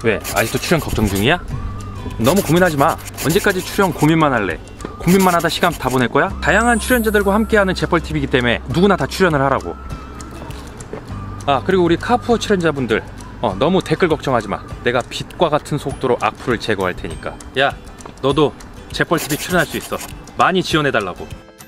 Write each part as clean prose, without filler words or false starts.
왜? 아직도 출연 걱정 중이야? 너무 고민하지 마. 언제까지 출연 고민만 할래? 고민만 하다 시간 다 보낼 거야? 다양한 출연자들과 함께하는 재벌TV이기 때문에 누구나 다 출연을 하라고. 아, 그리고 우리 카푸어 출연자분들, 너무 댓글 걱정하지 마. 내가 빛과 같은 속도로 악플을 제거할 테니까. 야, 너도 재벌TV 출연할 수 있어. 많이 지원해달라고.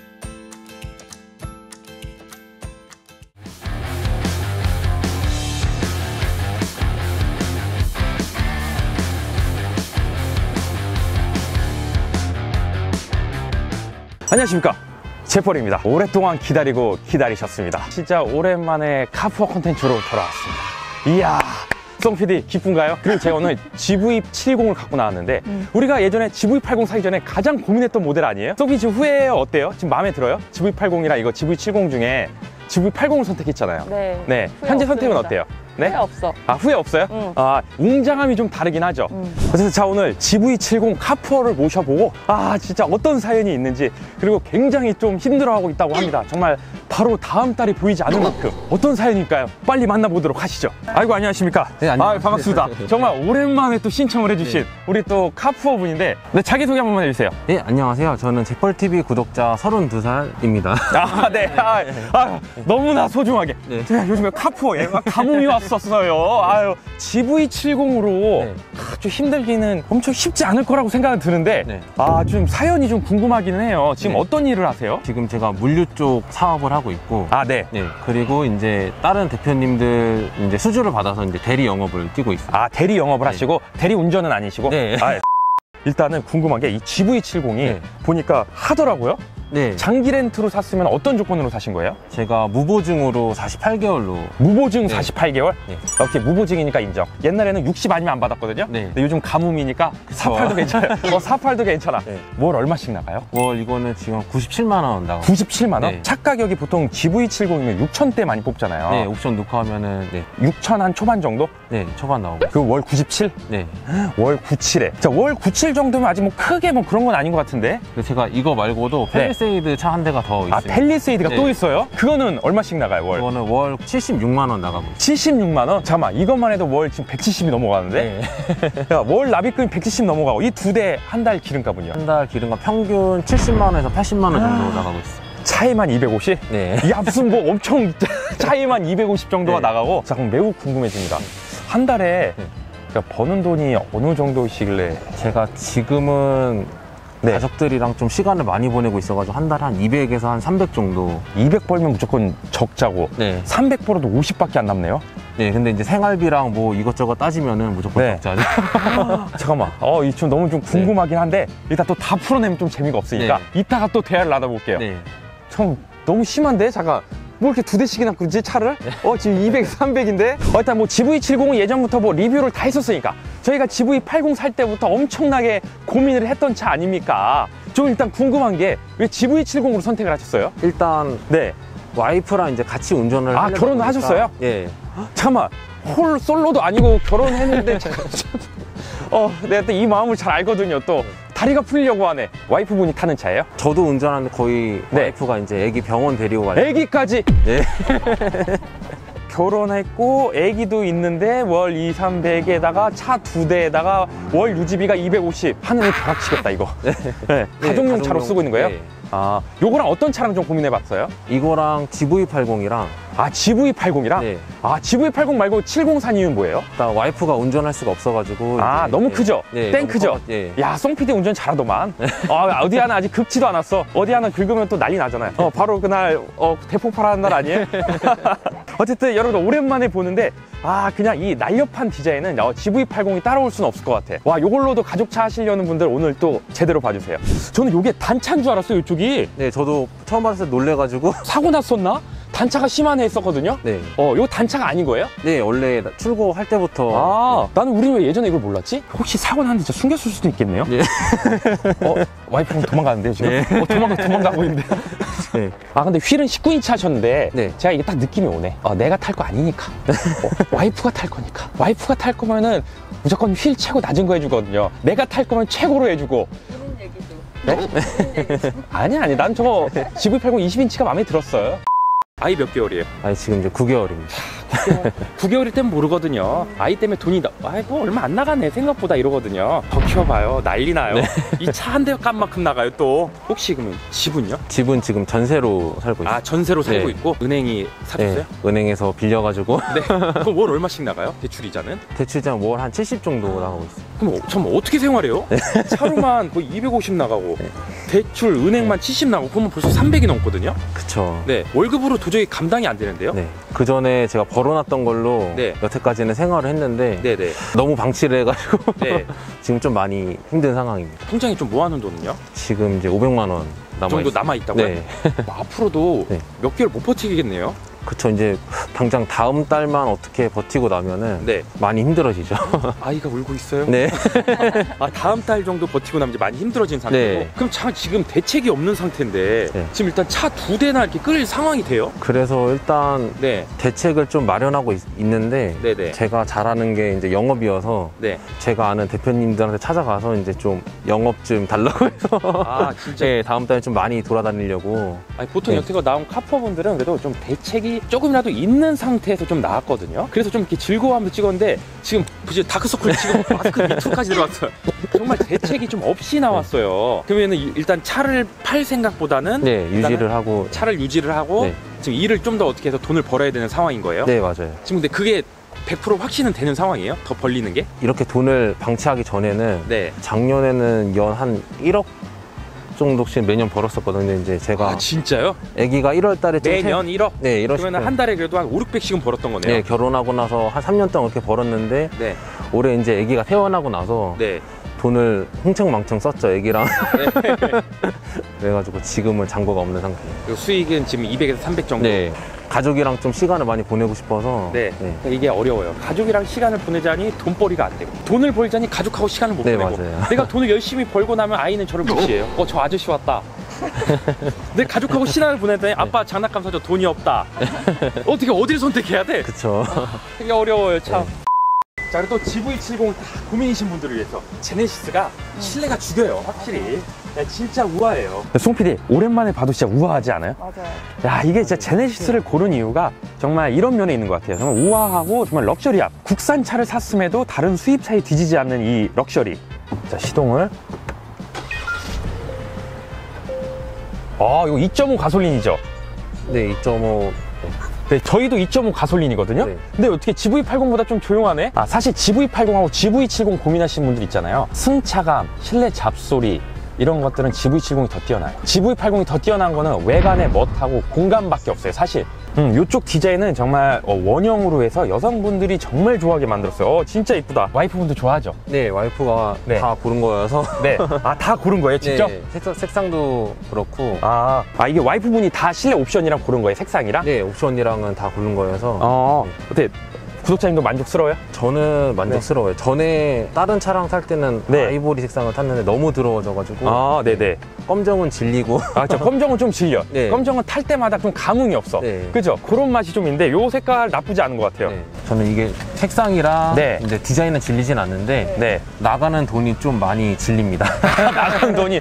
안녕하십니까, 재벌입니다. 오랫동안 기다리고 기다리셨습니다. 진짜 오랜만에 카푸어 콘텐츠로 돌아왔습니다. 이야, 송PD 기쁜가요? 그리고 제가 오늘 GV70을 갖고 나왔는데 우리가 예전에 GV80 사기 전에 가장 고민했던 모델 아니에요? 송PD 지금 후회해요? 어때요? 지금 마음에 들어요? GV80이랑 이거 GV70 중에 GV80을 선택했잖아요. 네. 현재 선택은 어때요? 네? 후회 없어. 아, 후회 없어요? 응. 아, 웅장함이 좀 다르긴 하죠. 그래서 자, 오늘 GV70 카푸어를 모셔보고 진짜 어떤 사연이 있는지, 그리고 굉장히 좀 힘들어하고 있다고 합니다. 정말 바로 다음 달이 보이지 않을 만큼 어떤 사연일까요? 빨리 만나보도록 하시죠. 아이고, 안녕하십니까? 네, 안녕하세요. 반갑습니다. 정말 오랜만에 또 신청을 해주신 우리 또 카푸어 분인데, 자기소개 한 번만 해주세요. 네, 안녕하세요. 저는 재벌TV 구독자 32살입니다. 네. 너무나 소중하게. 네. 제가 요즘에 카푸어에 가뭄이 왔었어요. GV70으로 네. 좀 힘들기는 엄청 쉽지 않을 거라고 생각은 드는데, 네. 좀 사연이 좀 궁금하기는 해요. 지금 네. 어떤 일을 하세요? 지금 제가 물류 쪽 사업을 하고 있고, 네. 네. 그리고 이제 다른 대표님들 이제 수주를 받아서 이제 대리 영업을 뛰고 있어요. 대리 영업을 네. 하시고, 대리 운전은 아니시고? 네. 일단은 궁금한 게 이 GV70이 네. 보니까 하더라고요. 네. 장기 렌트로 샀으면 어떤 조건으로 사신 거예요? 제가 무보증으로 48개월로. 무보증 네. 48개월? 네. 이렇게 무보증이니까 인정. 옛날에는 60 아니면 안 받았거든요. 네. 근데 요즘 가뭄이니까 48도 괜찮아요. 48도 괜찮아. 네. 뭘 얼마씩 나가요? 월 이거는 지금 97만 원 나가고. 97만 원? 네. 차 가격이 보통 GV70이면 6천대 많이 뽑잖아요. 네, 옵션 놓고 하면은 6천 한 초반 정도? 네, 초반 나오고. 그 월 97? 네. 월 97에. 자, 월 97 정도면 아직 뭐 크게 뭐 그런 건 아닌 것 같은데. 그리고 제가 이거 말고도 펠리세이드 차 한 대가 더 있어요. 펠리세이드가 네. 또 있어요? 그거는 얼마씩 나가요, 월? 이거는 월 76만 원 나가고 있어요. 76만 원? 잠깐만, 이것만 해도 월 지금 170이 넘어가는데? 네. 야, 월 납입금이 170 넘어가고 이 두 대 한 달 기름값은요? 한 달 기름값 평균 70만 원에서 80만 원 정도 나가고 있어요. 차에만 250? 네. 야, 무슨 뭐 엄청 차에만 250 정도가 네. 나가고. 자, 그럼 매우 궁금해집니다. 한 달에 네. 그러니까 버는 돈이 어느 정도시길래? 제가 지금은 네. 가족들이랑 좀 시간을 많이 보내고 있어가지고 한 달에 한 200에서 한 300 정도. 200 벌면 무조건 적자고, 네. 300 벌어도 50밖에 안 남네요? 네, 근데 이제 생활비랑 뭐 이것저것 따지면은 무조건 네. 적자죠. 잠깐만, 이 좀 너무 좀 궁금하긴 한데, 일단 또 다 풀어내면 좀 재미가 없으니까 이따가 또 대화를 나눠볼게요. 네. 참 너무 심한데? 잠깐, 뭐 이렇게 두 대씩이나 끄지, 차를? 지금 200, 300인데? 일단 뭐 GV70은 예전부터 뭐 리뷰를 다 했었으니까 저희가 GV80 살 때부터 엄청나게 고민을 했던 차 아닙니까? 좀 일단 궁금한 게 왜 GV70으로 선택을 하셨어요? 일단 네. 와이프랑 이제 같이 운전을 하려다 결혼도 보니까, 하셨어요? 예. 잠깐만, 솔로도 아니고 결혼했는데 내가 또 이 마음을 잘 알거든요. 또 다리가 풀리려고 하네. 와이프분이 타는 차예요? 저도 운전하는데 거의 네. 와이프가 이제 애기 병원 데리고 가요. 애기까지? 네. 결혼했고 애기도 있는데 월 2, 300에다가 차 두 대에다가 월 유지비가 250. 하늘을 벼락치겠다 이거. 네. 가족용 차로 쓰고 있는 거예요? 네. 요거랑 어떤 차랑 좀 고민해봤어요? 이거랑 GV80이랑. GV80이랑? 네. GV80 말고 70 산 이유는 뭐예요? 일단 와이프가 운전할 수가 없어가지고. 이제, 너무 크죠? 네, 땡 너무 크죠? 예. 야, 송PD 운전 잘하더만. 어디 하나 아직 긁지도 않았어. 어디 하나 긁으면 또 난리 나잖아요. 바로 그날 대폭발하는 날 아니에요? 어쨌든 여러분 오랜만에 보는데 그냥 이 날렵한 디자인은 GV80이 따라올 수는 없을 것 같아. 요걸로도 가족차 하시려는 분들 오늘 또 제대로 봐주세요. 저는 요게 단차인 줄 알았어요, 이쪽이. 네, 저도 처음 봤을 때 놀래가지고. 사고 났었나? 단차가 심하네 했었거든요. 네. 요 단차가 아닌 거예요? 네, 원래 출고할 때부터. 나는 우리 왜 예전에 이걸 몰랐지? 혹시 사고 났는데 진짜 숨겼을 수도 있겠네요? 네. 와이프랑 도망가는데요, 지금? 네. 도망가고 있는데. 네. 근데 휠은 19인치 하셨는데, 네. 제가 이게 딱 느낌이 오네. 내가 탈 거 아니니까. 와이프가 탈 거니까. 와이프가 탈 거면은 무조건 휠 최고 낮은 거 해주거든요. 내가 탈 거면 최고로 해주고. 그런 얘기도. 네? 아니, 난 저거 GV80 20인치가 마음에 들었어요. 아이 몇 개월이에요? 지금 이제 9개월입니다. 아, 9개월일 땐 모르거든요. 아이 때문에 돈이 아이고 얼마 안 나가네 생각보다 이러거든요. 더 키워봐요. 난리 나요. 네. 이 차 한 대 값만큼 나가요 또. 혹시 그러면 집은요? 집은 지금 전세로 살고 있어요. 아 전세로 살고 네. 있고 은행이 사줬어요? 네, 은행에서 빌려가지고 네. 그럼 월 얼마씩 나가요? 대출 이자는? 대출장 월 한 70 정도 나가고 있어요. 그럼 참 어떻게 생활해요? 차로만 거의 250 나가고 네. 대출 은행만 70 나가고 그러면 벌써 300이 넘거든요. 그쵸. 네. 월급으로 도저히 감당이 안 되는데요. 네. 그 전에 제가 벌어놨던 걸로 네. 여태까지는 생활을 했는데 네네. 너무 방치를 해가지고 네. 지금 좀 많이 힘든 상황입니다. 통장에 좀 모아놓은 돈은요? 지금 이제 500만 원 정도 남아있어요. 남아 있다고요? 네. 앞으로도 네. 몇 개월 못 버티겠네요. 그쵸. 이제 당장 다음 달만 어떻게 버티고 나면은 네. 많이 힘들어지죠. 아이가 울고 있어요. 네. 아 다음 달 정도 버티고 나면 이제 많이 힘들어진 상태고. 네. 그럼 지금 대책이 없는 상태인데 네. 지금 일단 차 2대나 이렇게 끌 상황이 돼요? 그래서 일단 네. 대책을 좀 마련하고 있는데 네네. 제가 잘하는 게 이제 영업이어서 네. 제가 아는 대표님들한테 찾아가서 이제 좀 영업 좀 달라고 해서 아 진짜. 네, 다음 달에 좀 많이 돌아다니려고. 아니, 보통 네. 여태껏 나온 카퍼분들은 그래도 좀 대책이 조금이라도 있는 상태에서 좀 나왔거든요. 그래서 좀 이렇게 즐거워하면서 찍었는데 지금 그치, 다크서클 지금 마스크 밑으로까지 들어왔어요. 정말 대책이 좀 없이 나왔어요. 그러면은 일단 차를 팔 생각보다는 네, 일단은 유지를 하고. 차를 유지를 하고 네. 지금 일을 좀 더 어떻게 해서 돈을 벌어야 되는 상황인 거예요. 네, 맞아요. 지금 근데 그게 100% 확신은 되는 상황이에요? 더 벌리는 게? 이렇게 돈을 방치하기 전에는 네. 작년에는 연 한 1억 정도씩 매년 벌었었거든요. 이제 제가 아 진짜요? 아기가 1월 달에 좀 매년 1억? 네, 1억. 그러면 한 달에 그래도 한 5, 600씩은 벌었던 거네요. 네, 결혼하고 나서 한 3년 동안 그렇게 벌었는데 네. 올해 이제 아기가 태어나고 나서 네. 돈을 흥청망청 썼죠, 아기랑. 네. 그래가지고 지금은 잔고가 없는 상태예요. 그리고 수익은 지금 200에서 300 정도. 네. 가족이랑 좀 시간을 많이 보내고 싶어서. 네. 그러니까 이게 어려워요. 가족이랑 시간을 보내자니 돈벌이가 안 되고 돈을 벌자니 가족하고 시간을 못 네, 보내고 맞아요. 내가 돈을 열심히 벌고 나면 아이는 저를 무시해요. 저 아저씨 왔다. 내 가족하고 시간을 보내더니 아빠 장난감 사줘 돈이 없다. 어떻게 어디를 선택해야 돼? 그쵸. 되게 어려워요 참. 자 그리고 또 GV70 다 고민이신 분들을 위해서 제네시스가 실내가 죽여요 확실히. 야, 진짜 우아해요. 송 PD 오랜만에 봐도 진짜 우아하지 않아요? 맞아요. 야 이게 진짜 제네시스를 고른 이유가 정말 이런 면에 있는 것 같아요. 정말 우아하고 정말 럭셔리함. 국산차를 샀음에도 다른 수입차에 뒤지지 않는 이 럭셔리. 자 시동을. 아 이거 2.5 가솔린이죠? 네, 2.5. 네, 저희도 2.5 가솔린이거든요. 네. 근데 어떻게 GV80보다 좀 조용하네? 아, 사실 GV80하고 GV70 고민하시는 분들 있잖아요. 승차감, 실내 잡소리 이런 것들은 GV70이 더 뛰어나요. GV80이 더 뛰어난 거는 외관의 멋하고 공간밖에 없어요, 사실. 이쪽 디자인은 정말 원형으로 해서 여성분들이 정말 좋아하게 만들었어요. 진짜 이쁘다. 와이프분도 좋아하죠? 네, 와이프가 네. 다 고른 거여서. 네. 아, 다 고른 거예요, 직접? 네, 색상도 그렇고. 이게 와이프분이 다 실내 옵션이랑 고른 거예요, 색상이랑? 네, 옵션이랑은 다 고른 거여서. 어때? 구독자님도 만족스러워요? 저는 만족스러워요. 전에 다른 차량 살 때는 네. 아이보리 색상을 탔는데 너무 더러워져가지고. 네네. 검정은 질리고. 저 검정은 좀 질려. 네. 검정은 탈 때마다 좀 감흥이 없어. 네. 그죠? 그런 맛이 좀 있는데 요 색깔 나쁘지 않은 것 같아요. 네. 저는 이게 색상이랑 네. 이제 디자인은 질리진 않는데 네. 나가는 돈이 좀 많이 질립니다. 나가는 돈이.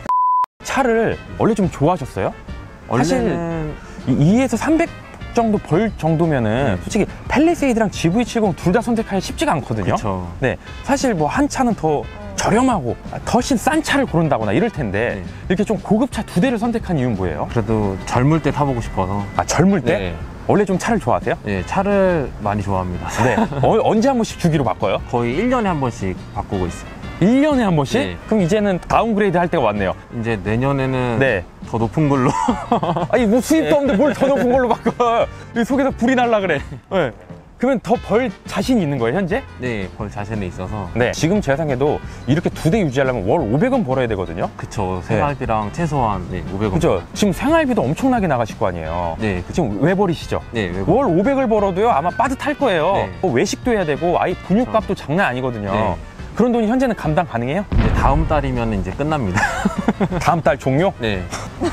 차를 원래 좀 좋아하셨어요? 사실 원래는 2에서 300 정도 벌 정도면은 솔직히 팰리세이드랑 GV70 둘 다 선택하기 쉽지가 않거든요. 그쵸. 네. 사실 뭐 한 차는 더 저렴하고 훨씬 싼 차를 고른다거나 이럴 텐데 네. 이렇게 좀 고급차 2대를 선택한 이유는 뭐예요? 그래도 젊을 때 타보고 싶어서. 젊을 때? 네. 원래 좀 차를 좋아하세요? 네, 차를 많이 좋아합니다. 네. 언제 한 번씩 주기로 바꿔요? 거의 1년에 한 번씩 바꾸고 있어요. 1년에 한 번씩? 네. 그럼 이제는 다운그레이드 할 때가 왔네요. 이제 내년에는 네. 더 높은 걸로. 아니 뭐 수입도 없는데 뭘 더 높은 걸로 바꿔. 이 속에서 불이 날라 그래. 네. 그러면 더 벌 자신이 있는 거예요 현재? 네, 벌 자신이 있어서. 네. 지금 제 생각에도 이렇게 2대 유지하려면 월 500원 벌어야 되거든요. 그쵸. 생활비랑 최소한 500원. 그죠? 지금 생활비도 엄청나게 나가실 거 아니에요. 네, 지금 왜 버리시죠? 네, 월 500을 벌어도요 아마 빠듯할 거예요. 네. 뭐 외식도 해야 되고 아이 분유값도 장난 아니거든요. 네. 그런 돈이 현재는 감당 가능해요? 이제 다음 달이면 이제 끝납니다. 다음 달 종료? 네.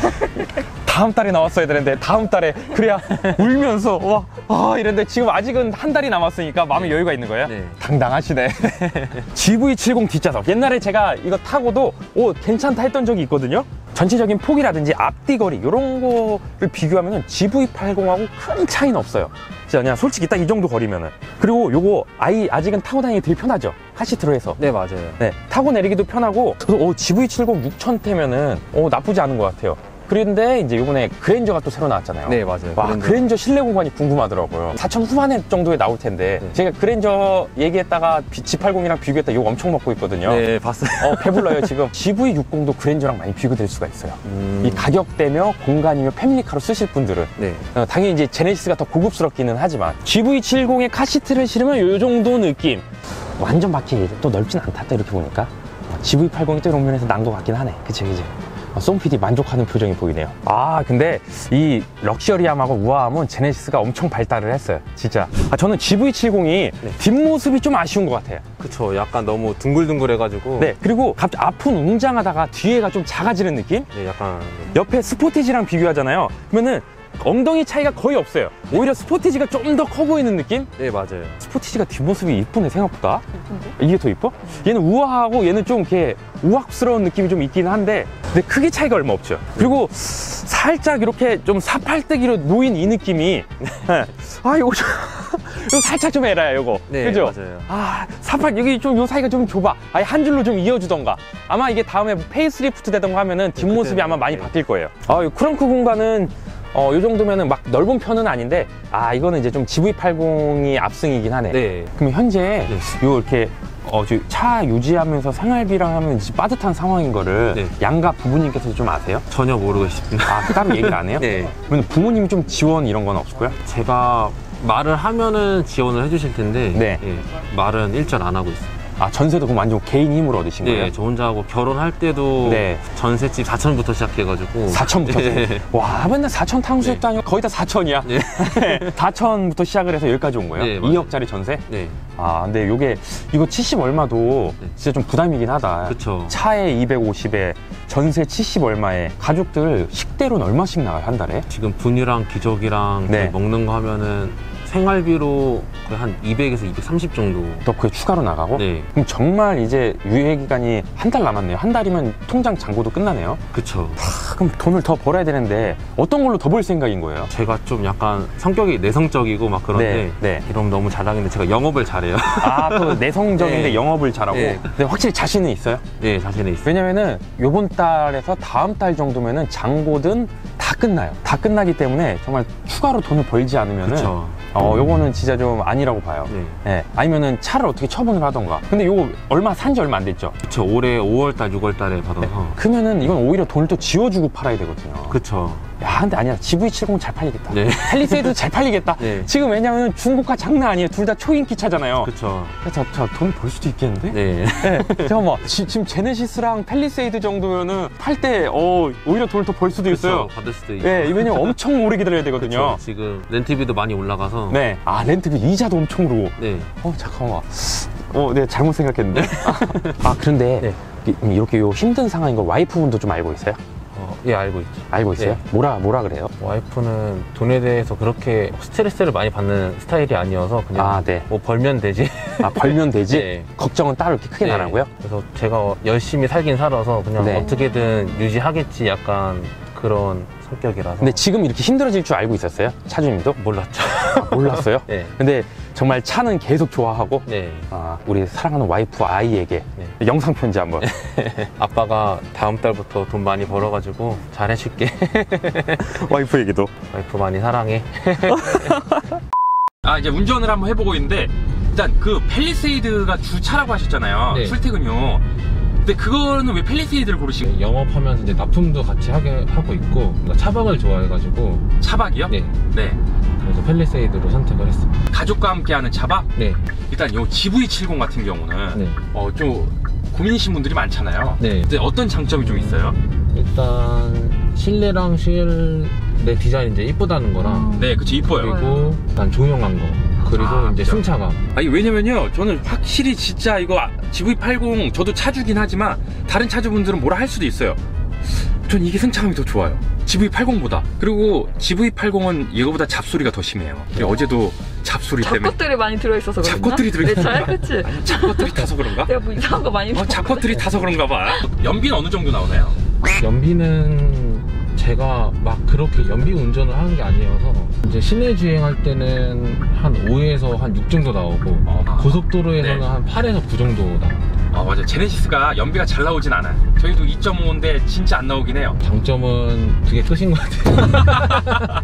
다음 달에 나왔어야 되는데 다음 달에 그래야 울면서 이랬는데 지금 아직은 한 달이 남았으니까 마음에 여유가 있는 거예요? 네. 당당하시네. GV70 뒷좌석 옛날에 제가 이거 타고도 괜찮다 했던 적이 있거든요. 전체적인 폭이라든지 앞뒤 거리 이런 거를 비교하면 GV80하고 큰 차이는 없어요. 진짜 그냥 솔직히 딱 이 정도 거리면은. 그리고 요거 아직은 타고 다니기 되게 편하죠. 카시트로 해서. 네, 맞아요. 네, 타고 내리기도 편하고. 그래서 GV70 6000대면은 나쁘지 않은 것 같아요. 그런데 이제 요번에 그랜저가 또 새로 나왔잖아요. 네, 맞아요. 와, 그랜저 실내 공간이 궁금하더라고요. 4천 후반에 정도에 나올 텐데 제가 그랜저 얘기했다가 G80이랑 비교했다 욕 엄청 먹고 있거든요. 네, 봤어요. 배불러요 지금. GV60도 그랜저랑 많이 비교될 수가 있어요. 이 가격대며 공간이며 패밀리카로 쓰실 분들은 네. 당연히 이제 제네시스가 더 고급스럽기는 하지만 GV70에 카시트를 실으면 요 정도 느낌. 완전 바퀴 또 넓진 않다 또 이렇게 보니까. GV80이 또 이런 면에서 난 것 같긴 하네. 그치. 송PD 만족하는 표정이 보이네요. 근데 이 럭셔리함하고 우아함은 제네시스가 엄청 발달을 했어요. 진짜. 저는 GV70이 뒷모습이 좀 아쉬운 것 같아요. 그쵸. 약간 너무 둥글둥글해가지고. 네. 그리고 갑자기 앞은 웅장하다가 뒤에가 좀 작아지는 느낌? 네, 약간. 옆에 스포티지랑 비교하잖아요. 그러면은 엉덩이 차이가 거의 없어요. 오히려 스포티지가 좀 더 커 보이는 느낌? 네, 맞아요. 스포티지가 뒷모습이 이쁘네 생각보다. 이게 더 이뻐? 얘는 우아하고 얘는 좀 이렇게 우악스러운 느낌이 좀 있긴 한데 근데 크기 차이가 얼마 없죠. 그리고 살짝 이렇게 좀 사팔뜨기로 놓인 이 느낌이 이거 살짝 좀 에라야 이거. 네, 그죠? 맞아요. 여기 좀 요 사이가 좀 좁아. 아예 한 줄로 좀 이어주던가. 아마 이게 다음에 페이스리프트 되던가 하면은 뒷모습이 아마 많이 바뀔 거예요. 이 크렁크 공간은 요 정도면은 막 넓은 편은 아닌데 이거는 이제 좀 GV80이 압승이긴 하네. 네. 그럼 현재 요 이렇게 차 유지하면서 생활비랑 하면 이제 빠듯한 상황인 거를 양가 부부님께서 좀 아세요? 전혀 모르고 있습니다. 따로 얘기를 안 해요? 네. 그러면 부모님이 좀 지원 이런 건 없고요? 제가 말을 하면은 지원을 해주실 텐데. 네. 말은 일절 안 하고 있어요. 전세도 그럼 완전 개인 힘으로 얻으신 거예요? 네, 저 혼자 하고 결혼할 때도 전셋집 4천부터 시작해가지고 4천부터? 와, 맨날 4천 탕수육도 아니고 거의 다 4천이야. 4천부터 시작을 해서 여기까지 온 거예요? 네, 2억짜리 전세? 네. 근데 이거 70 얼마도 진짜 좀 부담이긴 하다. 그쵸. 차에 250에 전세 70 얼마에 가족들 식대로는 얼마씩 나가요, 한 달에? 지금 분유랑 기저귀랑 먹는 거 하면은 생활비로 거의 한 200에서 230 정도. 더 그게 추가로 나가고? 네. 그럼 정말 이제 유예 기간이 한 달 남았네요. 한 달이면 통장 잔고도 끝나네요. 그쵸. 그럼 돈을 더 벌어야 되는데 어떤 걸로 더 벌 생각인 거예요? 제가 좀 약간 성격이 내성적이고 막 그런데 이러면 너무 잘하겠는데 제가 영업을 잘해요. 또 내성적인데 영업을 잘하고. 근데 확실히 자신은 있어요? 네, 자신은 있어요. 왜냐면은 요번 달에서 다음 달 정도면은 잔고든 다 끝나요. 다 끝나기 때문에 정말 추가로 돈을 벌지 않으면은 그쵸. 요거는 진짜 좀 아니라고 봐요. 아니면은 차를 어떻게 처분을 하던가. 근데 요거 산지 얼마 안 됐죠? 그쵸. 올해 5월달, 6월달에 받아서. 그러면은 이건 오히려 돈을 또 지워주고 팔아야 되거든요. 그쵸. 근데 아니야. GV70 잘 팔리겠다. 네. 팰리세이드 잘 팔리겠다. 지금 왜냐면 중고가 장난 아니에요. 둘 다 초인기 차잖아요. 그쵸. 저 돈 벌 수도 있겠는데? 네. 잠깐만. 지금 제네시스랑 팰리세이드 정도면은 팔 때 오히려 돈을 더 벌 수도 있어요. 받을 수도 있고. 왜냐면 엄청 오래 기다려야 되거든요. 그쵸. 지금 렌트비도 많이 올라가서. 렌트비 이자도 엄청 오르고. 잠깐만. 내가 잘못 생각했는데. 그런데 이렇게 힘든 상황인 거 와이프분도 좀 알고 있어요? 예, 알고 있죠. 알고 있어요? 뭐라 그래요? 와이프는 돈에 대해서 그렇게 스트레스를 많이 받는 스타일이 아니어서 그냥 뭐 벌면 되지. 벌면 되지? 걱정은 따로 이렇게 크게 안 하고요? 그래서 제가 열심히 살긴 살아서 그냥 어떻게든 유지하겠지 약간 그런 성격이라서. 근데 지금 이렇게 힘들어질 줄 알고 있었어요? 차주님도? 몰랐죠. 몰랐어요? 근데 정말 차는 계속 좋아하고 우리 사랑하는 와이프 아이에게 영상 편지 한번. 아빠가 다음 달부터 돈 많이 벌어가지고 잘 해줄게. 와이프에게도. 와이프 많이 사랑해. 이제 운전을 한번 해보고 있는데 일단 그 팰리세이드가 주차라고 하셨잖아요. 출퇴근요. 근데 그거는 왜 팰리세이드를 고르신 거예요? 영업하면서 이제 납품도 같이 하고 있고 차박을 좋아해가지고. 차박이요? 네. 그래서 팰리세이드로 선택을 했습니다. 가족과 함께하는 차박? 네. 일단 요 GV70 같은 경우는 좀 고민이신 분들이 많잖아요. 근데 어떤 장점이 좀 있어요? 일단 실내랑 실내 디자인이 이제 이쁘다는 거랑. 그치, 이뻐요. 그리고 일단 조용한 거. 그리고 이제 승차감. 왜냐면요, 저는 확실히 진짜 이거 GV80 저도 차주긴 하지만 다른 차주분들은 뭐라 할 수도 있어요. 전 이게 승차감이 더 좋아요, GV80보다. 그리고 GV80은 이거보다 잡소리가 더 심해요. 어제도 잡소리 때문에. 잡것들이 많이 들어있어서 그런가? 잡것들이 들어있어서 내 차에? 그치? 잡것들이 타서 그런가? 내가 뭐 이상한 거 많이 잡것들이 타서 그런가 봐. 연비는 어느 정도 나오나요? 연비는 제가 막 그렇게 연비 운전을 하는 게 아니어서 이제 시내 주행할 때는 한 5에서 한 6 정도 나오고 고속도로에서는 네. 한 8에서 9 정도 나옵니다. 맞아. 제네시스가 연비가 잘 나오진 않아요. 저희도 2.5인데 진짜 안 나오긴 해요. 장점은 그게 끝인 것 같아요.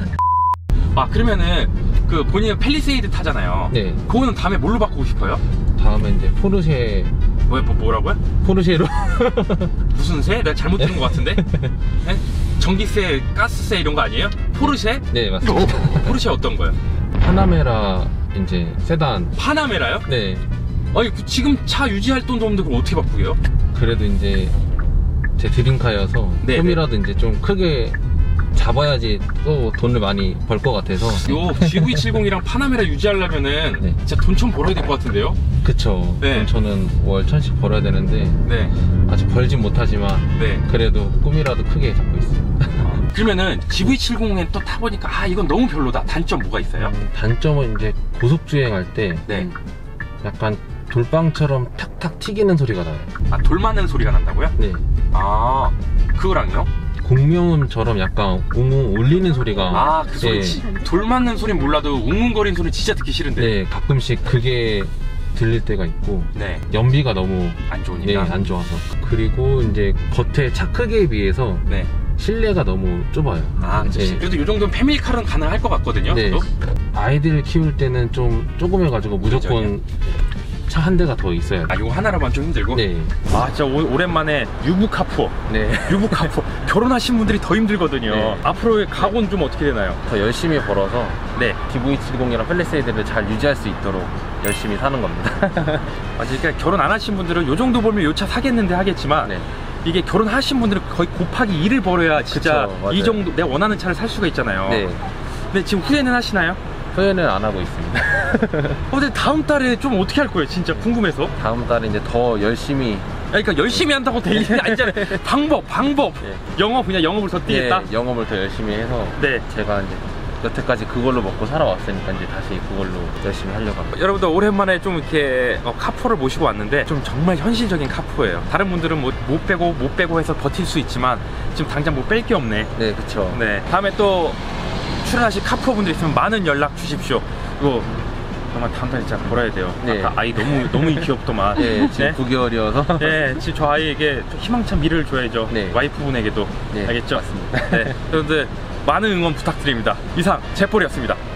그러면은 그 본인은 팰리세이드 타잖아요. 네. 그거는 다음에 뭘로 바꾸고 싶어요? 다음에 이제 포르쉐 뭐라고요? 포르쉐로 무슨 세? 내가 잘못 들은 것 같은데? 네? 전기세, 가스세 이런 거 아니에요? 포르쉐? 네 맞습니다. 포르쉐 어떤 거요? 파나메라 이제 세단. 파나메라요? 네. 아니 지금 차 유지할 돈도 없는데 그걸 어떻게 바꾸게요? 그래도 이제 제 드림카여서 네, 꿈이라도 이제 좀 크게 잡아야지 또 돈을 많이 벌 것 같아서. 요 GV70이랑 파나메라 유지하려면은 네. 진짜 돈 좀 벌어야 될 것 같은데요? 그쵸. 네. 저는 월 1000씩 벌어야 되는데 네. 아직 벌진 못하지만 네. 그래도 꿈이라도 크게 잡고 있어요. 그러면은 GV70에 또 타보니까 이건 너무 별로다. 단점 뭐가 있어요? 단점은 이제 고속 주행할 때 네. 약간 돌방처럼 탁탁 튀기는 소리가 나요. 돌 맞는 소리가 난다고요? 네. 그거랑요? 공명음처럼 약간 웅웅 울리는 소리가. 그 소리. 돌 맞는 소리는 몰라도 웅웅거리는 소리 진짜 듣기 싫은데. 네, 가끔씩 그게 들릴 때가 있고. 네. 연비가 너무 안 좋으니까. 네, 안 좋아서. 그리고 이제 겉에 차 크기에 비해서 네. 실내가 너무 좁아요. 네. 그래도 이 정도는 패밀리카는 가능할 것 같거든요. 네. 저도. 아이들 키울 때는 좀 조금해가지고 무조건 차 한 대가 더 있어야 돼요. 이거 하나로만 좀 힘들고. 네. 진짜 오랜만에 유부카포. 네. 유부카포. 결혼하신 분들이 더 힘들거든요. 네. 앞으로의 각오는 좀 어떻게 되나요? 더 열심히 벌어서 네. GV70이랑 팰리세이드를 잘 유지할 수 있도록 열심히 사는 겁니다. 그러니까 결혼 안 하신 분들은 요 정도 벌면 요 차 사겠는데 하겠지만 네. 이게 결혼하신 분들은 거의 곱하기 2를 벌어야 진짜 그쵸, 맞아요. 이 정도 내가 원하는 차를 살 수가 있잖아요. 네. 근데 지금 후회는 하시나요? 후회는 안 하고 있습니다. 근데 다음 달에 좀 어떻게 할 거예요? 진짜 궁금해서. 다음 달에 이제 더 열심히. 그러니까 열심히 한다고 될 일이 아니잖아요. 방법. 네. 그냥 영업을 더 뛰겠다. 네, 영업을 더 열심히 해서. 네. 제가 이제 여태까지 그걸로 먹고 살아왔으니까 이제 다시 그걸로 열심히 하려고 합니다. 여러분들 오랜만에 좀 이렇게 카포를 모시고 왔는데 좀 정말 현실적인 카포예요. 다른 분들은 뭐 못 빼고 해서 버틸 수 있지만 지금 당장 뭐 뺄 게 없네. 네, 그쵸. 네. 다음에 또 출연하실 카포 분들 있으면 많은 연락 주십시오. 이거 정말 다음 달에 진짜 벌어야 돼요. 네. 아까 아이 너무 귀엽더만. 네, 지금 9개월이어서. 네, 지금 저 아이에게 좀 희망찬 미래를 줘야죠. 네. 와이프분에게도. 네, 알겠죠? 맞습니다. 네. 여러분들 많은 응원 부탁드립니다. 이상 제폴이었습니다.